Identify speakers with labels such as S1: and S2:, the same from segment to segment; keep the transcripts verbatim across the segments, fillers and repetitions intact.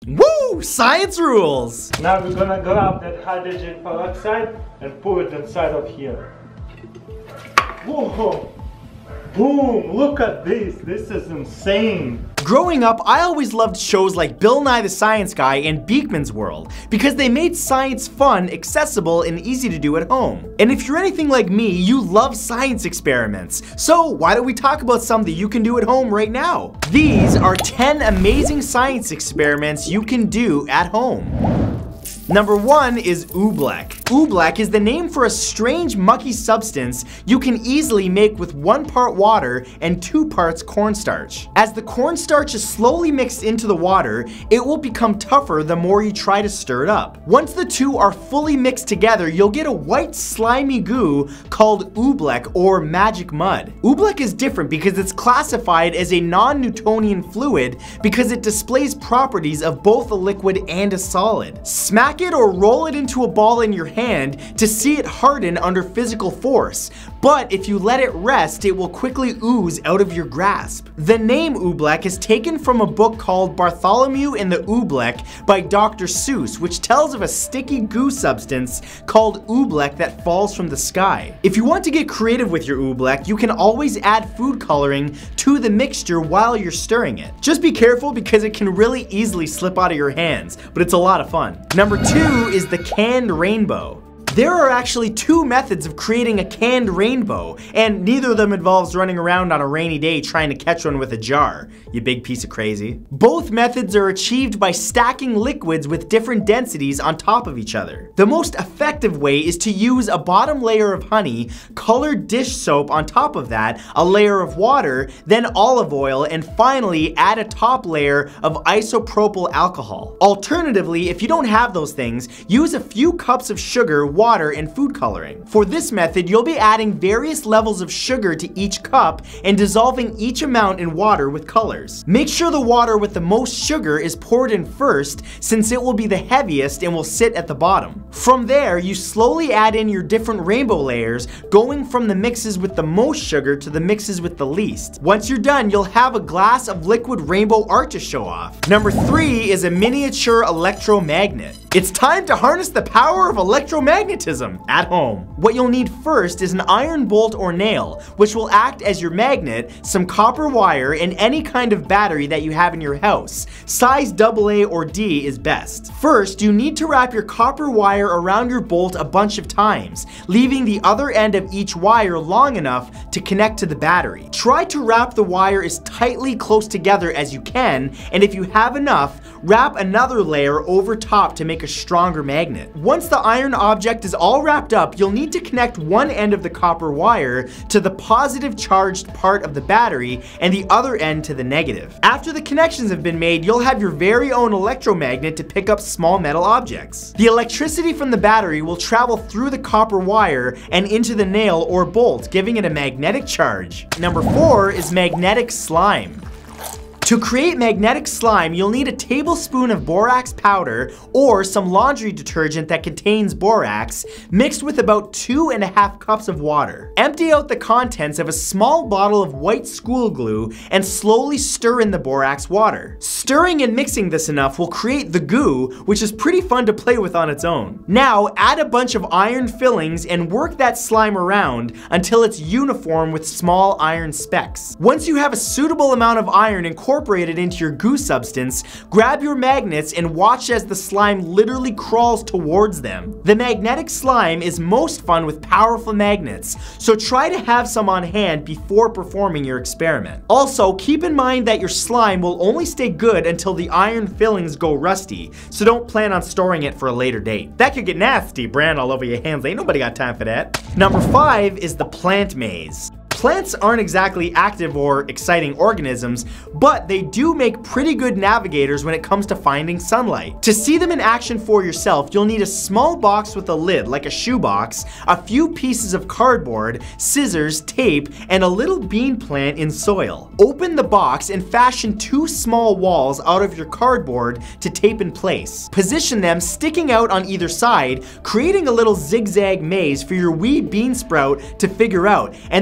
S1: Woo! Science rules!
S2: Now we're gonna grab that hydrogen peroxide and pour it inside of here. Whoa! Boom! Look at this! This is insane!
S1: Growing up, I always loved shows like Bill Nye the Science Guy and Beakman's World because they made science fun, accessible, and easy to do at home. And if you're anything like me, you love science experiments. So why don't we talk about something you can do at home right now? These are ten amazing science experiments you can do at home. Number one is oobleck. Oobleck is the name for a strange mucky substance you can easily make with one part water and two parts cornstarch. As the cornstarch is slowly mixed into the water, it will become tougher the more you try to stir it up. Once the two are fully mixed together, you'll get a white slimy goo called oobleck or magic mud. Oobleck is different because it's classified as a non-Newtonian fluid because it displays properties of both a liquid and a solid. Smack it or roll it into a ball in your hand to see it harden under physical force, but if you let it rest, it will quickly ooze out of your grasp. The name oobleck is taken from a book called Bartholomew and the Oobleck by Doctor Seuss, which tells of a sticky goo substance called oobleck that falls from the sky. If you want to get creative with your oobleck, you can always add food coloring to the mixture while you're stirring it. Just be careful because it can really easily slip out of your hands, but it's a lot of fun. Number two is the canned rainbow. There are actually two methods of creating a canned rainbow, and neither of them involves running around on a rainy day trying to catch one with a jar, you big piece of crazy. Both methods are achieved by stacking liquids with different densities on top of each other. The most effective way is to use a bottom layer of honey, colored dish soap on top of that, a layer of water, then olive oil, and finally add a top layer of isopropyl alcohol. Alternatively, if you don't have those things, use a few cups of sugar, water, water, and food coloring. For this method, you'll be adding various levels of sugar to each cup and dissolving each amount in water with colors. Make sure the water with the most sugar is poured in first, since it will be the heaviest and will sit at the bottom. From there, you slowly add in your different rainbow layers, going from the mixes with the most sugar to the mixes with the least. Once you're done, you'll have a glass of liquid rainbow art to show off. Number three is a miniature electromagnet. It's time to harness the power of electromagnetism at home. What you'll need first is an iron bolt or nail, which will act as your magnet, some copper wire, and any kind of battery that you have in your house. Size double A or D is best. First, you need to wrap your copper wire around your bolt a bunch of times, leaving the other end of each wire long enough to connect to the battery. Try to wrap the wire as tightly close together as you can, and if you have enough, wrap another layer over top to make a stronger magnet. Once the iron object is all wrapped up, you'll need to connect one end of the copper wire to the positive charged part of the battery and the other end to the negative. After the connections have been made, you'll have your very own electromagnet to pick up small metal objects. The electricity from the battery will travel through the copper wire and into the nail or bolt, giving it a magnetic charge. Number four is magnetic slime. To create magnetic slime, you'll need a tablespoon of borax powder or some laundry detergent that contains borax mixed with about two and a half cups of water. Empty out the contents of a small bottle of white school glue and slowly stir in the borax water. Stirring and mixing this enough will create the goo, which is pretty fun to play with on its own. Now add a bunch of iron fillings and work that slime around until it's uniform with small iron specks. Once you have a suitable amount of iron incorporated Incorporated into your goo substance, grab your magnets and watch as the slime literally crawls towards them. The magnetic slime is most fun with powerful magnets, so try to have some on hand before performing your experiment. Also, keep in mind that your slime will only stay good until the iron fillings go rusty, so don't plan on storing it for a later date. That could get nasty, bran all over your hands. Ain't nobody got time for that. Number five is the plant maze. Plants aren't exactly active or exciting organisms, but they do make pretty good navigators when it comes to finding sunlight. To see them in action for yourself, you'll need a small box with a lid, like a shoebox, a few pieces of cardboard, scissors, tape, and a little bean plant in soil. Open the box and fashion two small walls out of your cardboard to tape in place. Position them sticking out on either side, creating a little zigzag maze for your wee bean sprout to figure out, and then secure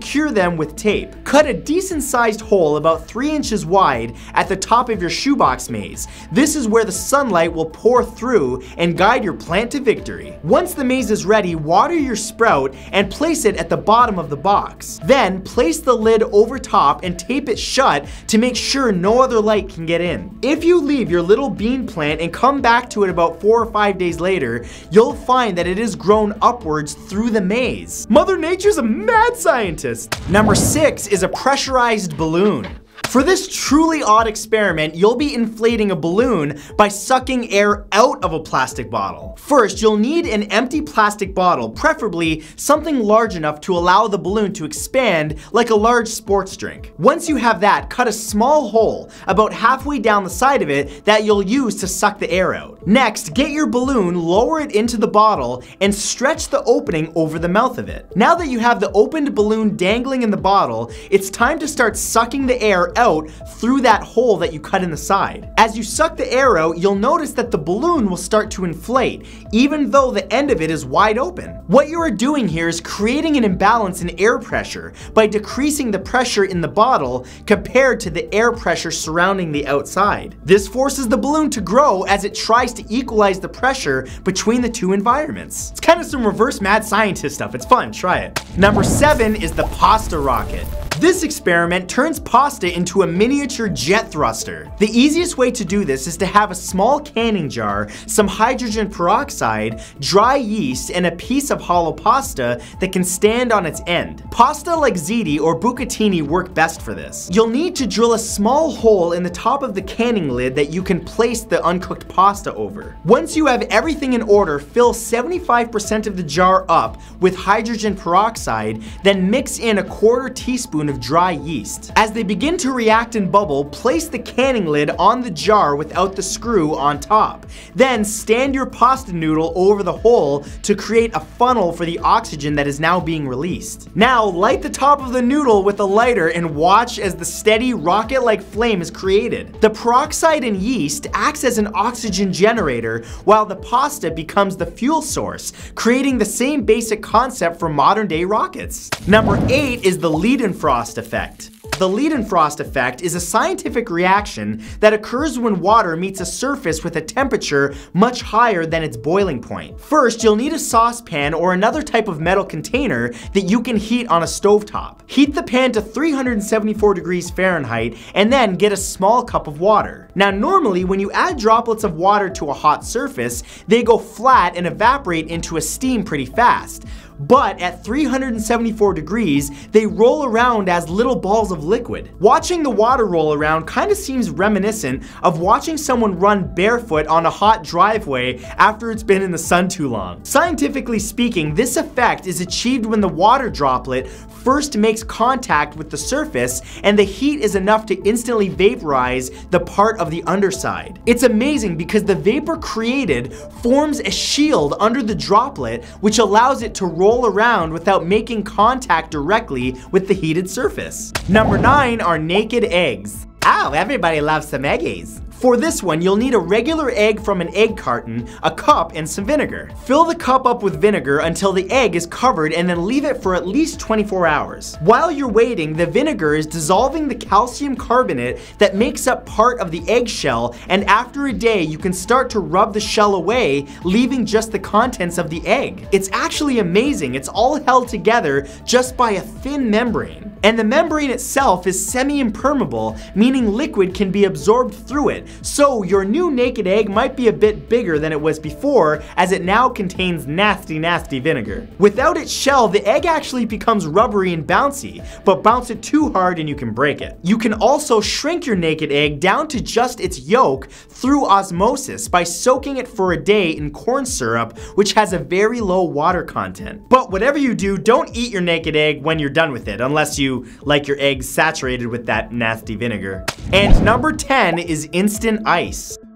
S1: secure them with tape. Cut a decent sized hole about three inches wide at the top of your shoebox maze. This is where the sunlight will pour through and guide your plant to victory. Once the maze is ready, water your sprout and place it at the bottom of the box. Then place the lid over top and tape it shut to make sure no other light can get in. If you leave your little bean plant and come back to it about four or five days later, you'll find that it has grown upwards through the maze. Mother Nature's a mad scientist. Number six is a pressurized balloon. For this truly odd experiment, you'll be inflating a balloon by sucking air out of a plastic bottle. First, you'll need an empty plastic bottle, preferably something large enough to allow the balloon to expand like a large sports drink. Once you have that, cut a small hole about halfway down the side of it that you'll use to suck the air out. Next, get your balloon, lower it into the bottle, and stretch the opening over the mouth of it. Now that you have the opened balloon dangling in the bottle, it's time to start sucking the air out out through that hole that you cut in the side. As you suck the air out, you'll notice that the balloon will start to inflate, even though the end of it is wide open. What you are doing here is creating an imbalance in air pressure by decreasing the pressure in the bottle compared to the air pressure surrounding the outside. This forces the balloon to grow as it tries to equalize the pressure between the two environments. It's kind of some reverse mad scientist stuff. It's fun, try it. Number seven is the pasta rocket. This experiment turns pasta into a miniature jet thruster. The easiest way to do this is to have a small canning jar, some hydrogen peroxide, dry yeast, and a piece of hollow pasta that can stand on its end. Pasta like ziti or bucatini work best for this. You'll need to drill a small hole in the top of the canning lid that you can place the uncooked pasta over. Once you have everything in order, fill seventy-five percent of the jar up with hydrogen peroxide, then mix in a quarter teaspoon of dry yeast. As they begin to react and bubble, place the canning lid on the jar without the screw on top. Then stand your pasta noodle over the hole to create a funnel for the oxygen that is now being released. Now light the top of the noodle with a lighter and watch as the steady rocket-like flame is created. The peroxide and yeast acts as an oxygen generator while the pasta becomes the fuel source, creating the same basic concept for modern day rockets. Number eight is the Leidenfrost effect. The Leidenfrost effect is a scientific reaction that occurs when water meets a surface with a temperature much higher than its boiling point. First, you'll need a saucepan or another type of metal container that you can heat on a stovetop. Heat the pan to three hundred seventy-four degrees Fahrenheit and then get a small cup of water. Now normally when you add droplets of water to a hot surface, they go flat and evaporate into a steam pretty fast. But at three hundred seventy-four degrees, they roll around as little balls of liquid. Watching the water roll around kind of seems reminiscent of watching someone run barefoot on a hot driveway after it's been in the sun too long. Scientifically speaking, this effect is achieved when the water droplet first makes contact with the surface and the heat is enough to instantly vaporize the part of the underside. It's amazing because the vapor created forms a shield under the droplet, which allows it to roll around without making contact directly with the heated surface. Number nine are naked eggs. Oh, everybody loves some eggies. For this one, you'll need a regular egg from an egg carton, a cup, and some vinegar. Fill the cup up with vinegar until the egg is covered and then leave it for at least twenty-four hours. While you're waiting, the vinegar is dissolving the calcium carbonate that makes up part of the eggshell, and after a day, you can start to rub the shell away, leaving just the contents of the egg. It's actually amazing. It's all held together just by a thin membrane. And the membrane itself is semi-impermeable, meaning liquid can be absorbed through it. So your new naked egg might be a bit bigger than it was before, as it now contains nasty, nasty vinegar. Without its shell, the egg actually becomes rubbery and bouncy, but bounce it too hard and you can break it. You can also shrink your naked egg down to just its yolk through osmosis by soaking it for a day in corn syrup, which has a very low water content. But whatever you do, don't eat your naked egg when you're done with it, unless you like your eggs saturated with that nasty vinegar. And number ten is instant ice.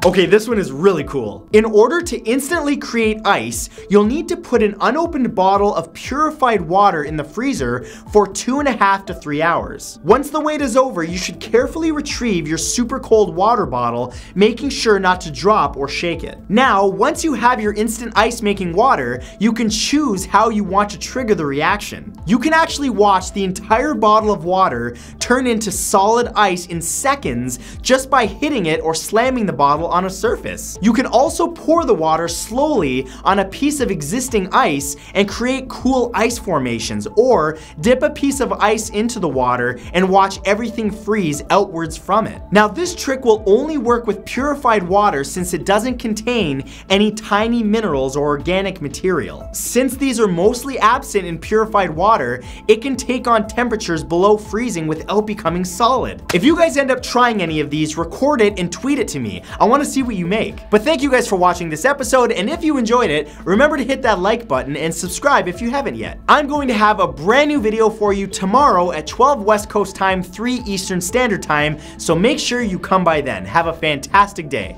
S1: Okay, this one is really cool. In order to instantly create ice, you'll need to put an unopened bottle of purified water in the freezer for two and a half to three hours. Once the wait is over, you should carefully retrieve your super cold water bottle, making sure not to drop or shake it. Now, once you have your instant ice making water, you can choose how you want to trigger the reaction. You can actually watch the entire bottle of water turn into solid ice in seconds just by hitting it or slamming the bottle on a surface. You can also pour the water slowly on a piece of existing ice and create cool ice formations, or dip a piece of ice into the water and watch everything freeze outwards from it. Now, this trick will only work with purified water since it doesn't contain any tiny minerals or organic material. Since these are mostly absent in purified water, it can take on temperatures below freezing without becoming solid. If you guys end up trying any of these, record it and tweet it to me. I want to see what you make. But thank you guys for watching this episode, and if you enjoyed it, remember to hit that like button and subscribe if you haven't yet. I'm going to have a brand new video for you tomorrow at twelve West Coast time, three Eastern Standard Time, so make sure you come by then. Have a fantastic day.